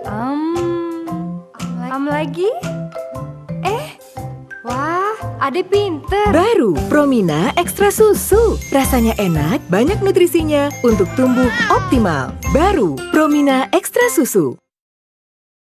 Lagi? Wah, Ade pinter. Baru Promina Ekstra Susu. Rasanya enak, banyak nutrisinya untuk tumbuh optimal. Baru Promina Ekstra Susu.